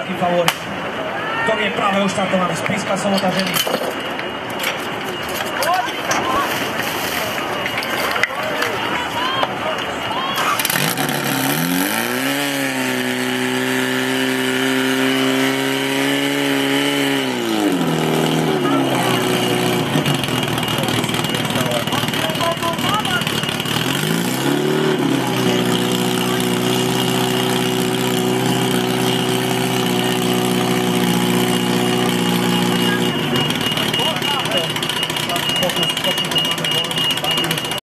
veľký favorit, ktorý je práve oštartovaný z Píska Sobota ženy.